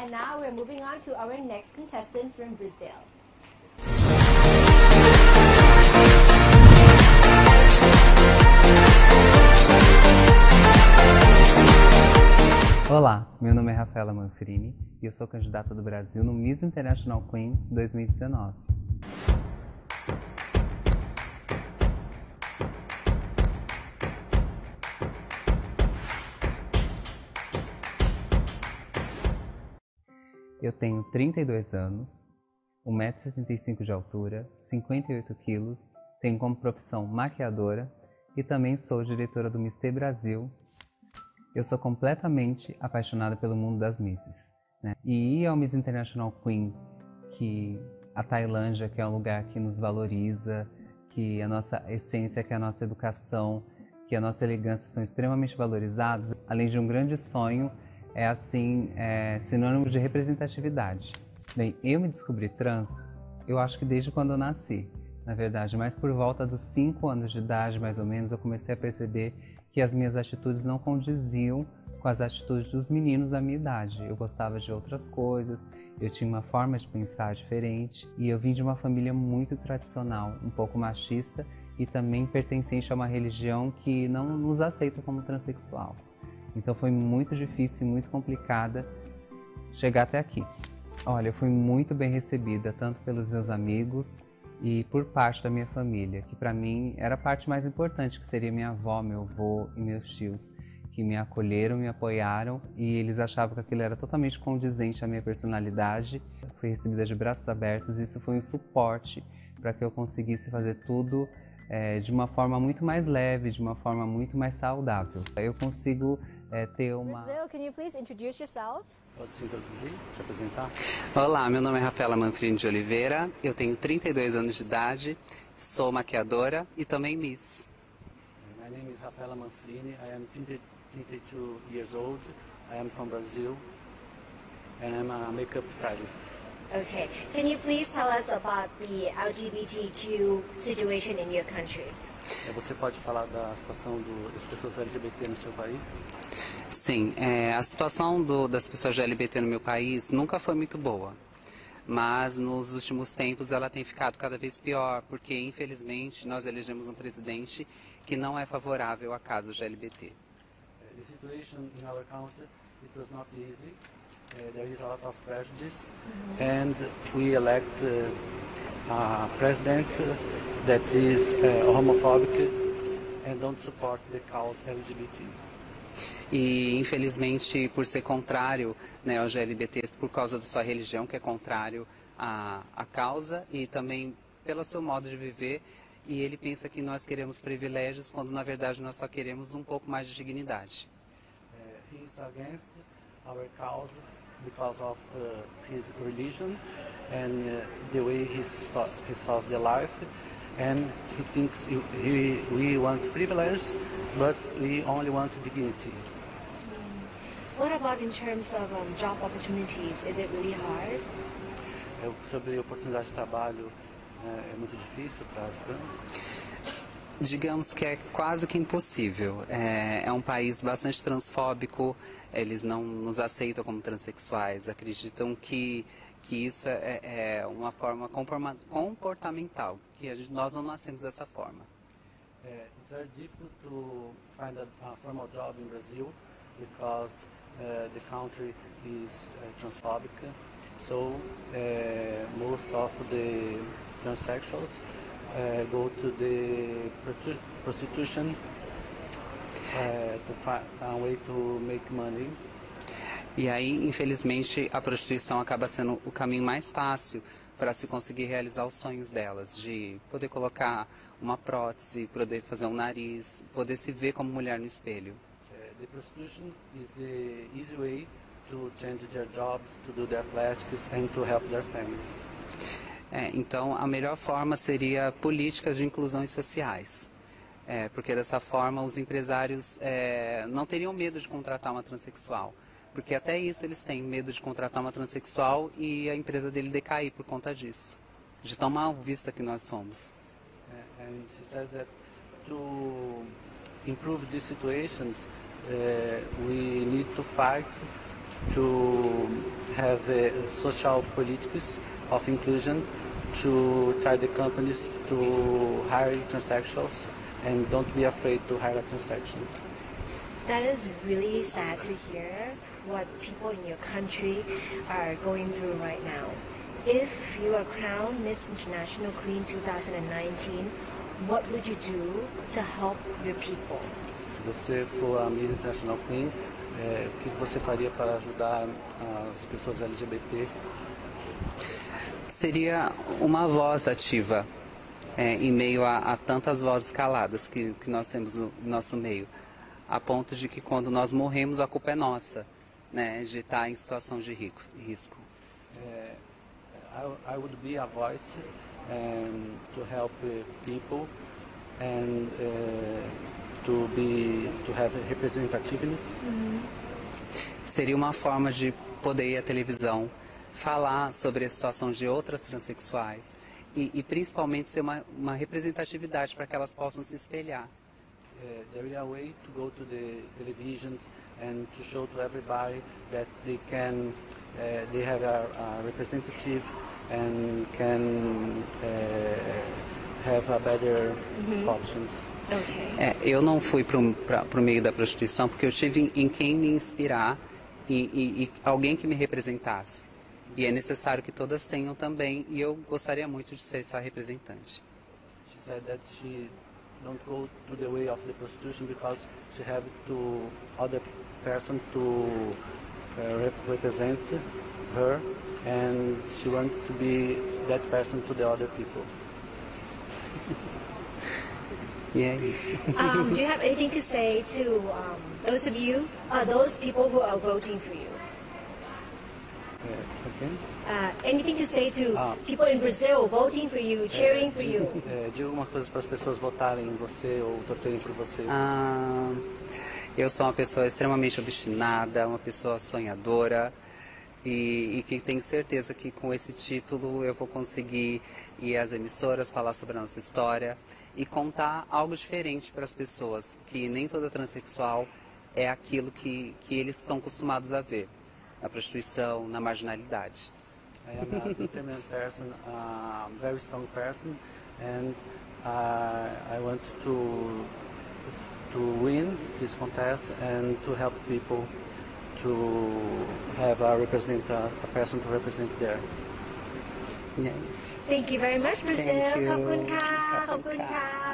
And now we're moving on to our next contestant from Brazil. Olá, meu nome é Rafaela Manfrini e eu sou candidata do Brasil no Miss International Queen 2019. Eu tenho 32 anos, 1,75 m de altura, 58 kg, tenho como profissão maquiadora e também sou diretora do Miss T Brasil. Eu sou completamente apaixonada pelo mundo das Misses, né? E ir ao Miss International Queen, que a Tailândia, que é um lugar que nos valoriza, que a nossa essência, que a nossa educação, que a nossa elegância são extremamente valorizados, além de um grande sonho, é assim, sinônimo de representatividade. Bem, eu me descobri trans, eu acho que desde quando eu nasci, na verdade, mas por volta dos 5 anos de idade, mais ou menos, eu comecei a perceber que as minhas atitudes não condiziam com as atitudes dos meninos da minha idade. Eu gostava de outras coisas, eu tinha uma forma de pensar diferente e eu vim de uma família muito tradicional, um pouco machista e também pertencente a uma religião que não nos aceita como transexual. Então foi muito difícil e muito complicada chegar até aqui. Olha, eu fui muito bem recebida, tanto pelos meus amigos e por parte da minha família, que para mim era a parte mais importante, que seria minha avó, meu avô e meus tios, que me acolheram, me apoiaram e eles achavam que aquilo era totalmente condizente à minha personalidade. Fui recebida de braços abertos e isso foi um suporte para que eu conseguisse fazer tudo de uma forma muito mais leve, de uma forma muito mais saudável. Eu consigo ter uma... Brazil, can you please introduce yourself? Pode se introduzir, se apresentar? Olá, meu nome é Rafaela Manfrini de Oliveira, eu tenho 32 anos de idade, sou maquiadora e também Miss. My name is Rafaela Manfrini, I am 32 years old, I am from Brazil, and I'm a makeup stylist. Okay, can you please tell us about the LGBTQ situation in your country? Você pode falar da situação das pessoas LGBT no seu país? Sim, a situação das pessoas LGBT no meu país nunca foi muito boa, mas nos últimos tempos ela tem ficado cada vez pior, porque infelizmente nós elegemos um presidente que não é favorável a casos de LGBT. The situation in our country, it was not easy. There is a lot of prejudice, and we elect a president that is homophobic and don't support the cause LGBT. E infelizmente por ser contrário, né, aos LGBTs por causa da sua religião, que é contrário à causa, e também pelo seu modo de viver, e ele pensa que nós queremos privilégios quando na verdade nós só queremos um pouco mais de dignidade. He is against our cause because of his religion and the way he saws the life, and he thinks we want privilege, but we only want dignity. What about in terms of job opportunities? Is it really hard? Sobre oportunidade de trabalho, é muito difícil para as trans? Digamos que é quase que impossível. É um país bastante transfóbico, eles não nos aceitam como transexuais, acreditam que isso é uma forma comportamental, que nós não nascemos dessa forma. It's very difficult to find a formal job in Brazil because the country is transphobic, so most of the transsexuals go to the prostitution to find a way to make money. E aí, infelizmente, a prostituição acaba sendo o caminho mais fácil para se conseguir realizar os sonhos delas, de poder colocar uma prótese, poder fazer um nariz, poder se ver como mulher no espelho. The prostitution is the easy way to change their jobs, to do their plastics and to help their families. Então, a melhor forma seria políticas de inclusões sociais, porque dessa forma os empresários não teriam medo de contratar uma transexual, porque até isso eles têm medo de contratar uma transexual e a empresa dele decair por conta disso, de tão mal vista que nós somos. And she said that to improve these situations, we need to fight to have social politics of inclusion, to try the companies to hire transsexuals and don't be afraid to hire a transaction. That is really sad to hear what people in your country are going through right now. If you are crowned Miss International Queen 2019, what would you do to help your people? Se você for a Miss International Queen, o que você faria para ajudar as pessoas LGBT? Seria uma voz ativa em meio a tantas vozes caladas que nós temos no nosso meio, a ponto de que quando nós morremos a culpa é nossa, né, de estar em situação de risco. I would be a voice to help people and to have representativeness. Seria uma forma de poder ir à televisão, falar sobre a situação de outras transexuais e principalmente ser uma representatividade para que elas possam se espelhar. There is a way to go to the television and to show to everybody that they can, they have a representative and can have a better options. Okay. Eu não fui para o meio da prostituição porque eu tive em quem me inspirar e alguém que me representasse. E é necessário que todas tenham também, e eu gostaria muito de ser essa representante. She said that she don't go to the way of the prostitution because she have to other person to represent her, and she want to be that person to the other people. E é isso. Do you have anything to say to those of you, those people who are voting for you? Anything to say to people in Brazil voting for you, cheering for you? Diga alguma coisa para as pessoas votarem em você ou torcerem por você. Eu sou uma pessoa extremamente obstinada, uma pessoa sonhadora e que tenho certeza que com esse título eu vou conseguir ir às emissoras, falar sobre a nossa história e contar algo diferente para as pessoas, que nem toda transexual é aquilo que eles estão acostumados a ver, na prostituição, na marginalidade. I am a determined person, a very strong person, and I want to win this contest and to help people to have a person to represent there. Yes. Thank you very much, Brazil. Thank you. ขอบคุณค่ะ ขอบคุณค่ะ